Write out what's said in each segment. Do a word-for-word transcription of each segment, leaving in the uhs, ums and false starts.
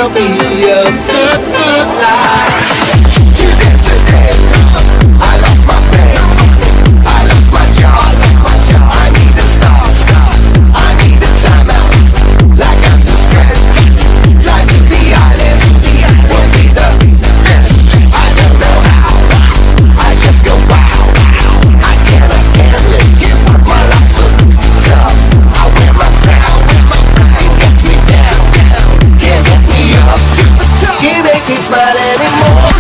gonna be a good, good life. Till yesterday, I lost my faith, I lost my job, I lost my job. I need to stop, stop. I need a timeout, like I'm too stressed. Fly to the island, won't be the best. I don't know how, I just go wow. I can't, I can't let get what my life's so tough. I wear my crown, it gets me down, can't get me up to the top. Can't make me smile anymore.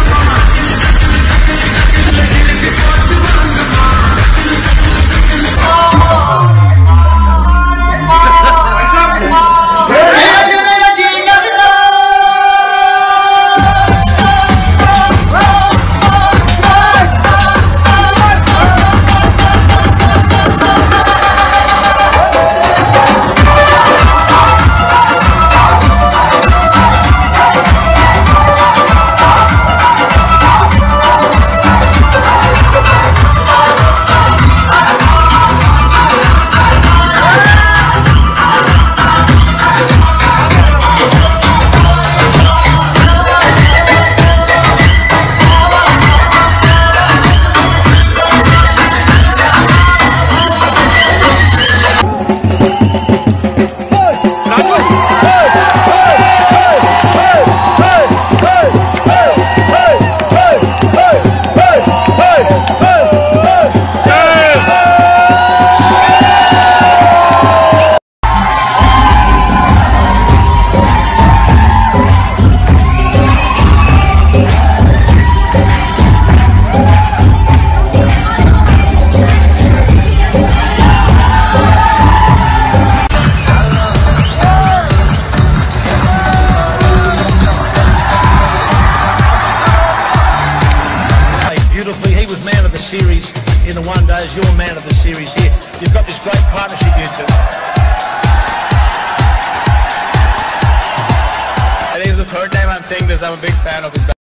He was man of the series in the one days, you're man of the series here. You've got this great partnership, you two. I think it's the third time I'm saying this. I'm a big fan of his